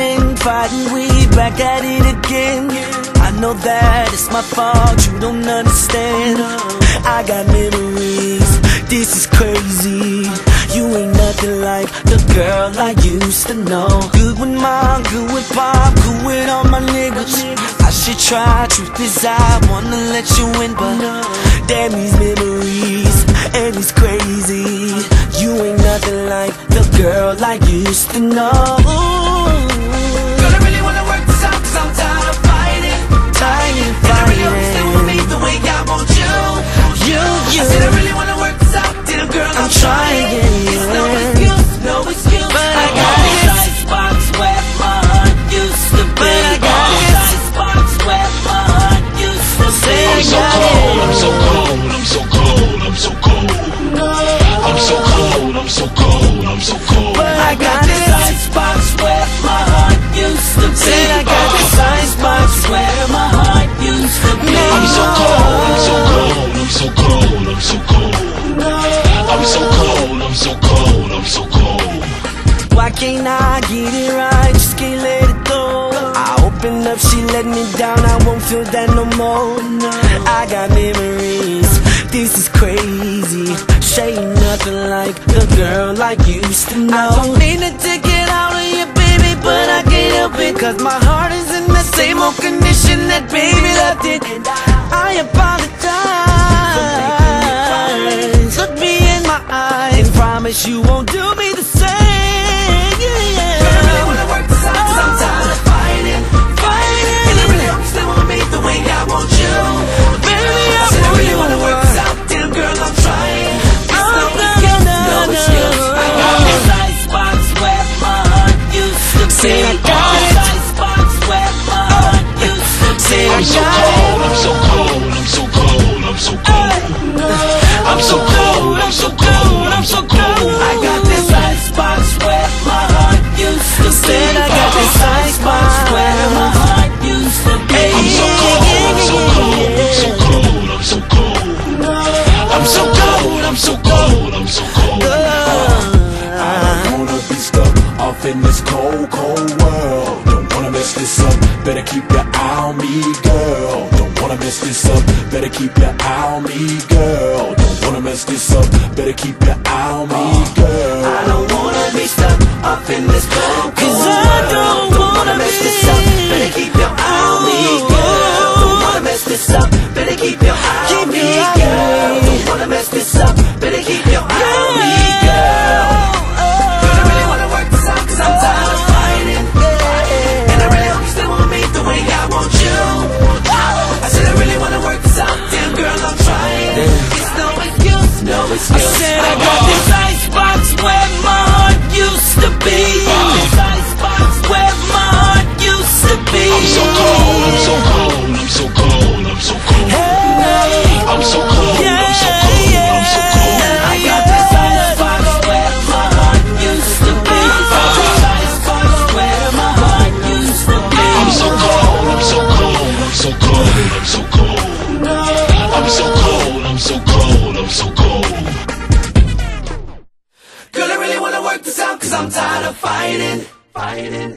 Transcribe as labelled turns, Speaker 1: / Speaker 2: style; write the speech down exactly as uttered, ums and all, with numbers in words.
Speaker 1: fighting, fighting, we back at it again. I know that it's my fault, you don't understand. I got memories, this is crazy. You ain't nothing like the girl I used to know. Good with mom, good with pop, good with all my niggas. I should try, truth is I wanna let you in, but damn these memories, and it's crazy. You ain't nothing like the girl I used to know.
Speaker 2: Girl, I really wanna work this out, cause I'm tired of fighting.
Speaker 1: Tired of
Speaker 2: fighting. And I really hope you stay
Speaker 1: fighting.
Speaker 2: with me the way I want you.
Speaker 1: You, you.
Speaker 2: I said I really wanna work this out, damn girl, I'm,
Speaker 1: I'm trying.
Speaker 2: It's no excuse, no excuse.
Speaker 1: But I
Speaker 2: I
Speaker 1: got
Speaker 2: got
Speaker 1: this.
Speaker 2: this icebox where my heart used to be.
Speaker 1: But I got
Speaker 2: this
Speaker 1: this.
Speaker 2: icebox where my heart used to be.
Speaker 1: I'm so
Speaker 3: cold, I'm so cold, I'm so cold, I'm so cold. I'm so cold, I'm so cold, I'm so cold.
Speaker 1: But I got
Speaker 2: this
Speaker 1: this.
Speaker 2: icebox where my heart used to be.
Speaker 1: Said I got this icebox
Speaker 2: where my heart used to be.
Speaker 3: I'm so cold, I'm so cold, I'm so cold, I'm so cold. I'm so cold, I'm so cold, I'm so cold.
Speaker 1: Why can't I get it right? Just can't let it go. I open up, she let me down, I won't feel that no more. I got memories, this is crazy. She ain't nothing like the girl I used to know. I don't mean to take it out of you, baby, but I can't help it, cause my heart is in the same old condition that baby left it. I apologize. Look me in my eyes and promise you won't do me the same. Yeah.
Speaker 2: Girl, I really wanna work this out, cause I'm tired of fighting.
Speaker 1: Fighting.
Speaker 2: And I really hope you stay with me the way I want you.
Speaker 1: Baby, I
Speaker 2: I said I really
Speaker 1: want
Speaker 2: wanna work this out, damn girl, I'm trying. It's
Speaker 1: Oh,
Speaker 2: no
Speaker 1: no,
Speaker 2: excuse,
Speaker 1: no,
Speaker 2: no
Speaker 1: no.
Speaker 2: excuse. I got this icebox where my heart used to be.
Speaker 1: Said I got
Speaker 2: This
Speaker 1: it.
Speaker 2: icebox where my heart used to be.
Speaker 1: Said I
Speaker 3: I'm so
Speaker 1: got
Speaker 3: cold, I'm so cold, I'm so cold, I'm so cold. I'm so cold, I'm so cold, I'm so cold.
Speaker 2: I got this icebox where my heart used to be.
Speaker 1: Said I got this icebox
Speaker 2: where my heart used to be.
Speaker 3: I'm so cold, I'm so cold, I'm so cold, I'm so cold. I'm so cold, I'm so cold, I'm so cold.
Speaker 4: I don't wanna be stuck off in this cold, cold world. Don't wanna mess this up, better keep your eye on me, girl. Don't wanna mess this up, better keep your eye on me, girl. Don't wanna mess this up, better keep your eye on me, girl.
Speaker 2: I don't wanna be stuck up in this cold, cold
Speaker 1: Cause I
Speaker 2: world.
Speaker 1: don't
Speaker 2: wanna
Speaker 1: wanna
Speaker 2: mess
Speaker 1: be-
Speaker 2: this up, better keep your eye on me, girl. Don't wanna mess this up, better keep your eye
Speaker 1: Keep
Speaker 2: on me,
Speaker 1: your eye
Speaker 2: girl.
Speaker 1: on me.
Speaker 2: Don't wanna mess this up, better keep your eye on me, girl. Girl, I really wanna work this out, cause I'm tired of fighting. And I really hope you stay with me the way I want you. I said I really wanna work this out, damn girl, I'm trying. It's no excuse, no excuse.
Speaker 1: I said I got this icebox where my heart used to be.
Speaker 2: This icebox where my heart used to be.
Speaker 3: I'm so cold, I'm so cold, I'm so cold, I'm so cold. I'm so cold, I'm so cold, I'm so cold.
Speaker 2: I got this icebox where my heart used to be. This icebox where my heart used to be.
Speaker 3: I'm so cold, I'm so cold, I'm so cold, I'm so cold. I'm so cold, I'm so cold, I'm so cold.
Speaker 2: Girl, I really wanna work this out, cause I'm tired of fighting, fighting.